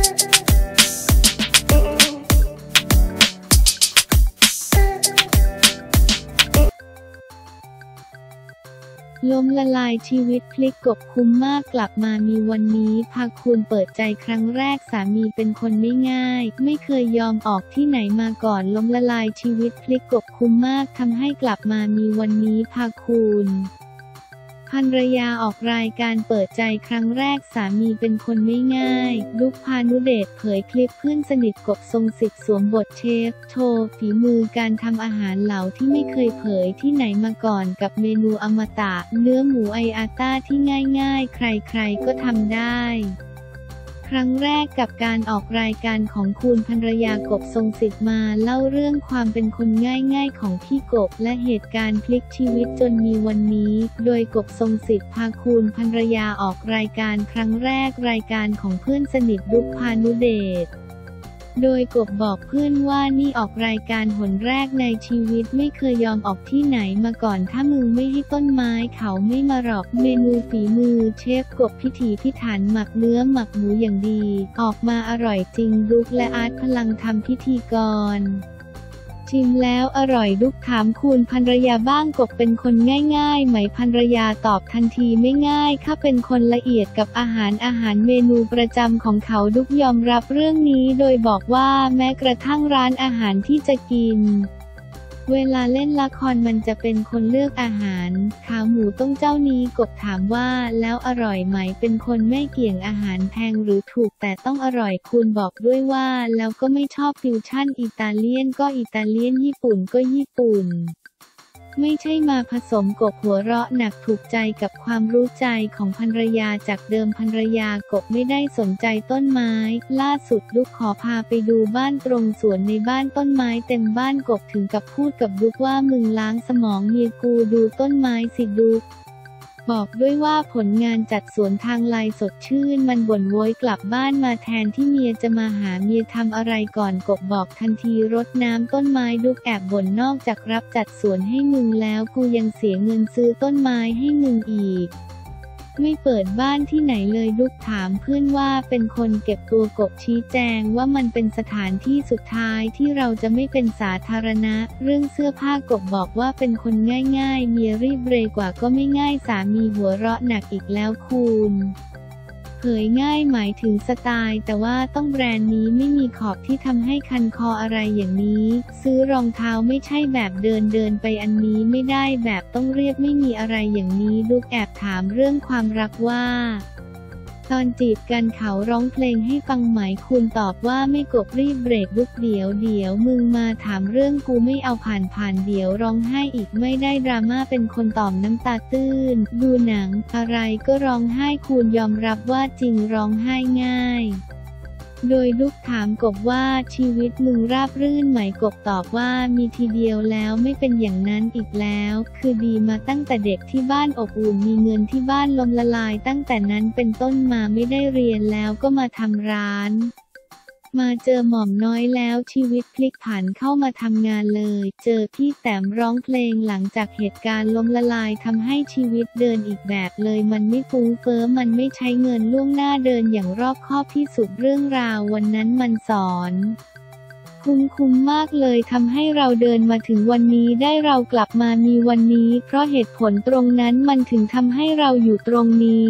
ล้มละลายชีวิตพลิกกบคุ้มมากกลับมามีวันนี้พาคูณเปิดใจครั้งแรกสามีเป็นคนไม่ง่ายไม่เคยยอมออกที่ไหนมาก่อนล้มละลายชีวิตพลิกกบคุ้มมากทำให้กลับมามีวันนี้พาคูณภรรยาออกรายการเปิดใจครั้งแรกสามีเป็นคนไม่ง่ายดุ๊กพานุเดชเผยคลิปเพื่อนสนิทกบทรงสิทธิ์สวมบทเชฟโชว์ฝีมือการทำอาหารเหลาที่ไม่เคยเผยที่ไหนมาก่อนกับเมนูอมตะเนื้อหมูไออาต้าที่ง่ายๆใครๆก็ทำได้ครั้งแรกกับการออกรายการของคุณภรรยากบทรงสิทธิ์มาเล่าเรื่องความเป็นคนง่ายๆของพี่กบและเหตุการณ์พลิกชีวิตจนมีวันนี้โดยกบทรงสิทธิ์พาคุณภรรยาออกรายการครั้งแรกรายการของเพื่อนสนิทดุ๊กพานุเดชโดยกบบอกเพื่อนว่านี่ออกรายการหนแรกในชีวิตไม่เคยยอมออกที่ไหนมาก่อนถ้ามึงไม่ให้ต้นไม้เขาไม่มาหรอกเมนูฝีมือเชฟกบพิถีพิถันหมักเนื้อหมักหมูอย่างดีออกมาอร่อยจริงดุ๊กและอาร์ตพลังทำพิธีกรชิมแล้วอร่อยดุ๊กถามคุณภรรยาบ้างกบเป็นคนง่ายๆไหมภรรยาตอบทันทีไม่ง่ายข้าเป็นคนละเอียดกับอาหารเมนูประจำของเขาดุ๊กยอมรับเรื่องนี้โดยบอกว่าแม้กระทั่งร้านอาหารที่จะกินเวลาเล่นละครมันจะเป็นคนเลือกอาหารขาหมูต้มเจ้านี้กบถามว่าแล้วอร่อยไหมเป็นคนไม่เกี่ยงอาหารแพงหรือถูกแต่ต้องอร่อยคุณบอกด้วยว่าแล้วก็ไม่ชอบฟิวชั่นอิตาเลียนก็อิตาเลียนญี่ปุ่นก็ญี่ปุ่นไม่ใช่มาผสมกบหัวเราะหนักถูกใจกับความรู้ใจของภรรยาจากเดิมภรรยากบไม่ได้สนใจต้นไม้ล่าสุดดุ๊กขอพาไปดูบ้านตรงสวนในบ้านต้นไม้เต็มบ้านกบถึงกับพูดกับดุ๊กว่ามึงล้างสมองเมียกูดูต้นไม้สิดุ๊กบอกด้วยว่าผลงานจัดสวนทางไลน์สดชื่นมันบ่นโวยกลับบ้านมาแทนที่เมียจะมาหาเมียทำอะไรก่อนกบบอกทันทีรดน้ำต้นไม้ดุ๊กแอบบ่นนอกจากรับจัดสวนให้มึงแล้วกูยังเสียเงินซื้อต้นไม้ให้มึงอีกไม่เปิดบ้านที่ไหนเลยดุ๊กถามเพื่อนว่าเป็นคนเก็บตัวกบชี้แจงว่ามันเป็นสถานที่สุดท้ายที่เราจะไม่เป็นสาธารณะเรื่องเสื้อผ้ากบบอกว่าเป็นคนง่ายๆเมียรีบเรกว่าก็ไม่ง่ายสามีหัวเราะหนักอีกแล้วคุณเผยง่ายหมายถึงสไตล์แต่ว่าต้องแบรนด์นี้ไม่มีขอบที่ทำให้คันคออะไรอย่างนี้ซื้อรองเท้าไม่ใช่แบบเดินไปอันนี้ไม่ได้แบบต้องเรียบไม่มีอะไรอย่างนี้ลูกแอบถามเรื่องความรักว่าตอนจีบกันเขาร้องเพลงให้ฟังไหมคุณตอบว่าไม่กบรีบเบรกลุกเดี๋ยวมึงมาถามเรื่องกูไม่เอาผ่านเดี๋ยวร้องไห้อีกไม่ได้ดราม่าเป็นคนตอบน้ำตาตื้นดูหนังอะไรก็ร้องไห้คุณยอมรับว่าจริงร้องไห้ง่ายโดยลูกถามกบว่าชีวิตมึงราบรื่นไหมกบตอบว่ามีทีเดียวแล้วไม่เป็นอย่างนั้นอีกแล้วคือดีมาตั้งแต่เด็กที่บ้านอบอุ่นมีเงินที่บ้านล้มละลายตั้งแต่นั้นเป็นต้นมาไม่ได้เรียนแล้วก็มาทำร้านมาเจอหม่อมน้อยแล้วชีวิตพลิกผันเข้ามาทำงานเลยเจอพี่แต้มร้องเพลงหลังจากเหตุการณ์ล้มละลายทำให้ชีวิตเดินอีกแบบเลยมันไม่ฟุ้งเฟ้อมันไม่ใช้เงินล่วงหน้าเดินอย่างรอบคอบที่สุดเรื่องราววันนั้นมันสอนคุ้มมากเลยทำให้เราเดินมาถึงวันนี้ได้เรากลับมามีวันนี้เพราะเหตุผลตรงนั้นมันถึงทำให้เราอยู่ตรงนี้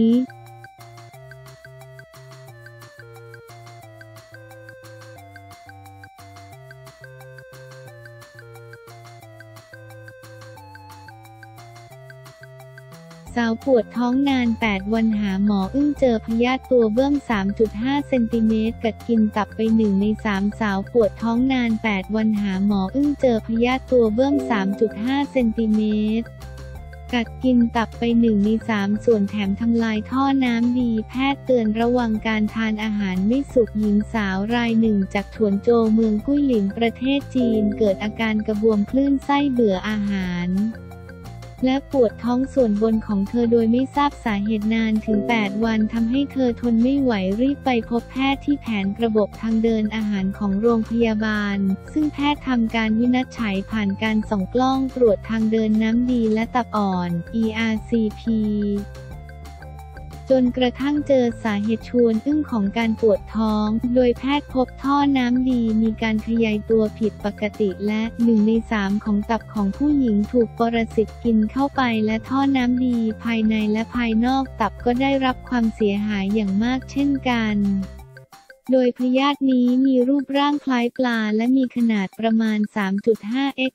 สาวปวดท้องนาน8วันหาหมออึ้งเจอพยาธิตัวเบื้อง 3.5 เซนติเมตรกัดกินตับไป1 ใน 3สาวปวดท้องนาน8วันหาหมออึ้งเจอพยาธิตัวเบื้อง 3.5 เซนติเมตรกัดกินตับไป1 ใน 3ส่วนแถมทำลายท่อน้ำดีแพทย์เตือนระวังการทานอาหารไม่สุกหญิงสาวรายหนึ่งจากถวนโจวเมืองกุ้ยหลินประเทศจีนเกิดอาการกระบวมคลื่นไส้เบื่ออาหารและปวดท้องส่วนบนของเธอโดยไม่ทราบสาเหตุนานถึง8วันทำให้เธอทนไม่ไหวรีบไปพบแพทย์ที่แผนระบบทางเดินอาหารของโรงพยาบาลซึ่งแพทย์ทำการวินิจฉัยผ่านการส่องกล้องตรวจทางเดินน้ำดีและตับอ่อน ERCP จนกระทั่งเจอสาเหตุชวนอึ้งของการปวดท้อง โดยแพทย์พบท่อน้ำดีมีการขยายตัวผิดปกติและ1 ใน 3ของตับของผู้หญิงถูกปรสิตกินเข้าไปและท่อน้ำดีภายในและภายนอกตับก็ได้รับความเสียหายอย่างมากเช่นกันโดยพยาธินี้มีรูปร่างคล้ายปลาและมีขนาดประมาณ 3.5 x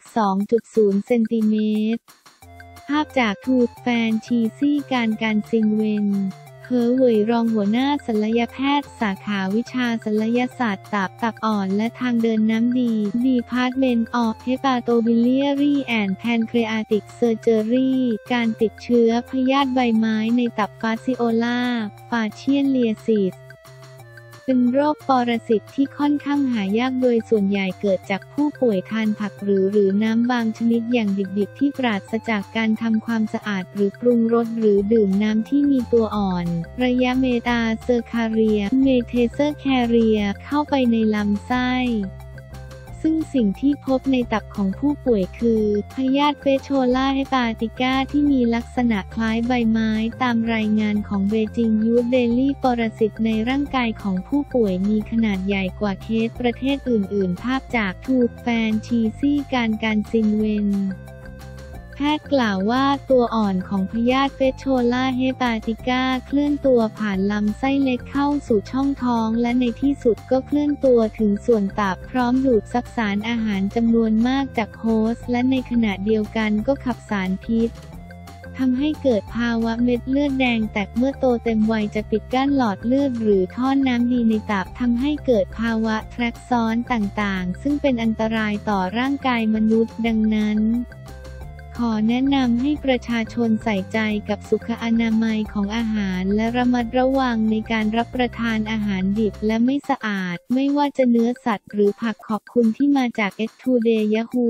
2.0 เซนติเมตรภาพจากทูตแฟนชีซี่การซินเวนเหอเหวยรองหัวหน้าศัลยแพทย์สาขาวิชาศัลยศาสตร์ตับอ่อนและทางเดินน้ำดี Department of Hepatobiliary and Pancreatic Surgery การติดเชื้อพยาธิใบไม้ในตับ Fasciola Fascioliasisเป็นโรคปรสิตที่ค่อนข้างหายากโดยส่วนใหญ่เกิดจากผู้ป่วยทานผักหรือน้ำบางชนิดอย่างดิบๆที่ปราศจากการทำความสะอาดหรือปรุงรสหรือดื่มน้ำที่มีตัวอ่อนระยะเมตาเซอร์คาเรียเมเทเซอร์แคเรียเข้าไปในลำไส้ซึ่งสิ่งที่พบในตับของผู้ป่วยคือพยาธิเฟโชลาเฮปาติกาที่มีลักษณะคล้ายใบไม้ตามรายงานของเบจิงยูทเดลี่ปรสิตในร่างกายของผู้ป่วยมีขนาดใหญ่กว่าเคสประเทศอื่นๆภาพจากทูตแฟนชีซี่การซินเวนแพทย์กล่าวว่าตัวอ่อนของพยาธิเฟโชลาเฮปาติกาเคลื่อนตัวผ่านลำไส้เล็กเข้าสู่ช่องท้องและในที่สุดก็เคลื่อนตัวถึงส่วนตับพร้อมดูดซับสารอาหารจำนวนมากจากโฮสต์และในขณะเดียวกันก็ขับสารพิษทำให้เกิดภาวะเม็ดเลือดแดงแตกเมื่อโตเต็มวัยจะปิดกั้นหลอดเลือดหรือท่อน้ำดีในตับทำให้เกิดภาวะแทรกซ้อนต่างๆซึ่งเป็นอันตรายต่อร่างกายมนุษย์ดังนั้นขอแนะนำให้ประชาชนใส่ใจกับสุขอนามัยของอาหารและระมัดระวังในการรับประทานอาหารดิบและไม่สะอาดไม่ว่าจะเนื้อสัตว์หรือผักขอบคุณที่มาจาก Today Yahoo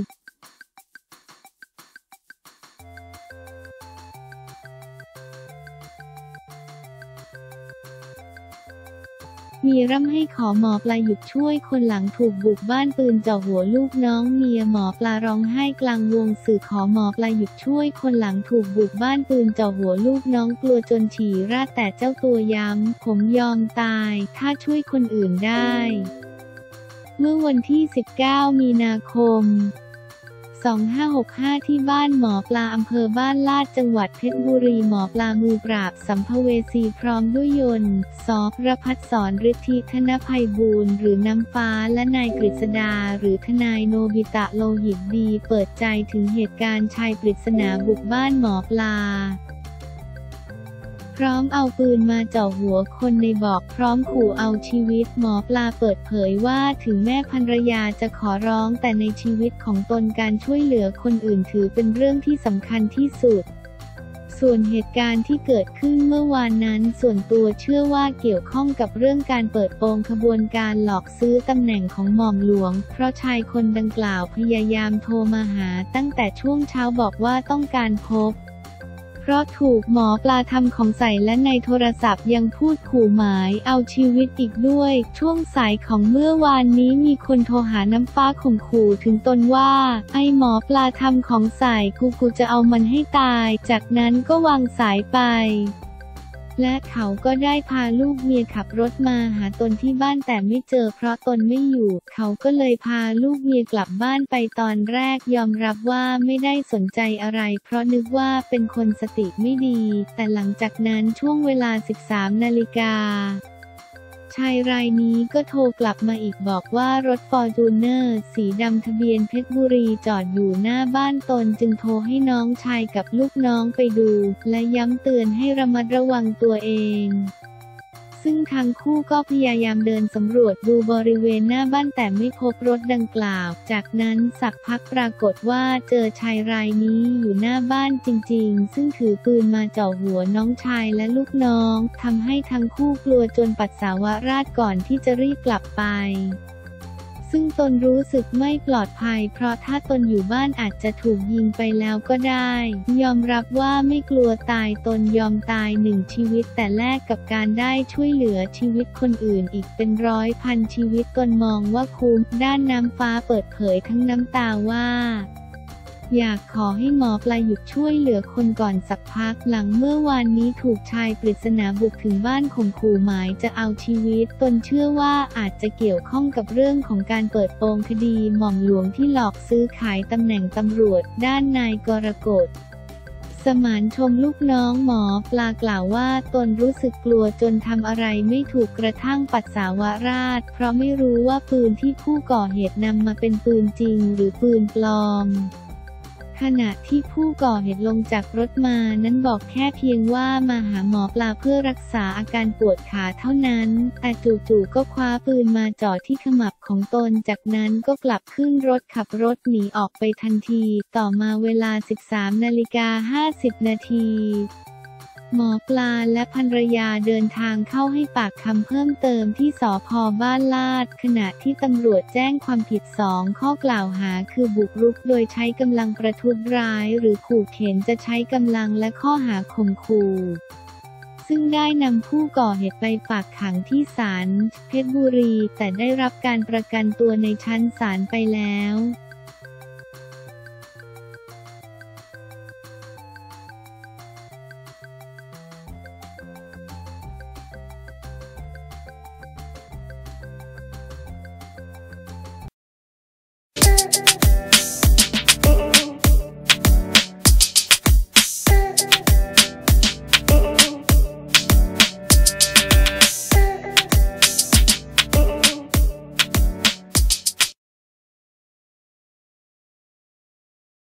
มีร่ำให้ขอหมอปลาหยุดช่วยคนหลังถูกบุกบ้านปืนจ่อหัวลูกน้องเมียหมอปลาร้องไห้กลางวงสื่อขอหมอปลาหยุดช่วยคนหลังถูกบุกบ้านปืนจ่อหัวลูกน้องกลัวจนฉี่ราดแต่เจ้าตัวย้ำผมยอมตายถ้าช่วยคนอื่นได้เมื่อวันที่ 19 มีนาคม2565ที่บ้านหมอปลาอำเภอบ้านลาดจังหวัดเพชรบุรีหมอปลามือปราบสัมภเวสีพร้อมด้วยยนต์สรพัฒน์สอนฤทธิธนภัยบูรณ์หรือน้ำฟ้าและนายกฤษดาหรือทนายโนบิตะโลหิตดีเปิดใจถึงเหตุการณ์ชายปริศนาบุกบ้านหมอปลาพร้อมเอาปืนมาจ่อหัวคนในบอกพร้อมขู่เอาชีวิตหมอปลาเปิดเผยว่าถึงแม่ภรรยาจะขอร้องแต่ในชีวิตของตนการช่วยเหลือคนอื่นถือเป็นเรื่องที่สำคัญที่สุดส่วนเหตุการณ์ที่เกิดขึ้นเมื่อวานนั้นส่วนตัวเชื่อว่าเกี่ยวข้องกับเรื่องการเปิดโปงขบวนการหลอกซื้อตำแหน่งของหม่อมหลวงเพราะชายคนดังกล่าวพยายามโทรมาหาตั้งแต่ช่วงเช้าบอกว่าต้องการพบเพราะถูกหมอปลาทำของใส่และในโทรศัพท์ยังพูดขู่หมายเอาชีวิตอีกด้วยช่วงสายของเมื่อวานนี้มีคนโทรหาน้ำฟ้าข่มขู่ถึงตนว่าไอ้หมอปลาทำของใส่กูจะเอามันให้ตายจากนั้นก็วางสายไปและเขาก็ได้พาลูกเมียขับรถมาหาตนที่บ้านแต่ไม่เจอเพราะตนไม่อยู่เขาก็เลยพาลูกเมียกลับบ้านไปตอนแรกยอมรับว่าไม่ได้สนใจอะไรเพราะนึกว่าเป็นคนสติไม่ดีแต่หลังจากนั้นช่วงเวลา 13 นาฬิกาชายรายนี้ก็โทรกลับมาอีกบอกว่ารถฟอร์จูเนอร์สีดำทะเบียนเพชรบุรีจอดอยู่หน้าบ้านตนจึงโทรให้น้องชายกับลูกน้องไปดูและย้ำเตือนให้ระมัดระวังตัวเองซึ่งทั้งคู่ก็พยายามเดินสำรวจดูบริเวณหน้าบ้านแต่ไม่พบรถดังกล่าวจากนั้นสักพักปรากฏว่าเจอชายรายนี้อยู่หน้าบ้านจริงๆซึ่งถือปืนมาจ่อหัวน้องชายและลูกน้องทำให้ทั้งคู่กลัวจนปัสสาวะราดก่อนที่จะรีบกลับไปซึ่งตนรู้สึกไม่ปลอดภัยเพราะถ้าตนอยู่บ้านอาจจะถูกยิงไปแล้วก็ได้ยอมรับว่าไม่กลัวตายตนยอมตาย1 ชีวิตแต่แลกกับการได้ช่วยเหลือชีวิตคนอื่นอีกเป็นร้อยพันชีวิตตนมองว่าคุ้มด้านน้ำฟ้าเปิดเผยทั้งน้ำตาว่าอยากขอให้หมอปลาหยุดช่วยเหลือคนก่อนสักพักหลังเมื่อวานนี้ถูกชายปริศนาบุกถึงบ้านข่มขู่หมายจะเอาชีวิตตนเชื่อว่าอาจจะเกี่ยวข้องกับเรื่องของการเปิดโปงคดีหม่อมหลวงที่หลอกซื้อขายตำแหน่งตำรวจด้านนายกรกฎสมานชมลูกน้องหมอปลากล่าวว่าตนรู้สึกกลัวจนทำอะไรไม่ถูกกระทั่งปัสสาวะราดเพราะไม่รู้ว่าปืนที่ผู้ก่อเหตุนำมาเป็นปืนจริงหรือปืนปลอมขณะที่ผู้ก่อเหตุลงจากรถมานั้นบอกแค่เพียงว่ามาหาหมอปลาเพื่อรักษาอาการปวดขาเท่านั้นแต่จู่ๆก็คว้าปืนมาจ่อที่ขมับของตนจากนั้นก็กลับขึ้นรถขับรถหนีออกไปทันทีต่อมาเวลา 13:50 นาทีหมอปลาและภรรยาเดินทางเข้าให้ปากคำเพิ่มเติมที่สภ.บ้านลาดขณะที่ตำรวจแจ้งความผิด2ข้อกล่าวหาคือบุกรุกโดยใช้กำลังประทุษร้ายหรือขู่เข็นจะใช้กำลังและข้อหาข่มขู่ซึ่งได้นำผู้ก่อเหตุไปฝากขังที่ศาลเพชรบุรีแต่ได้รับการประกันตัวในชั้นศาลไปแล้ว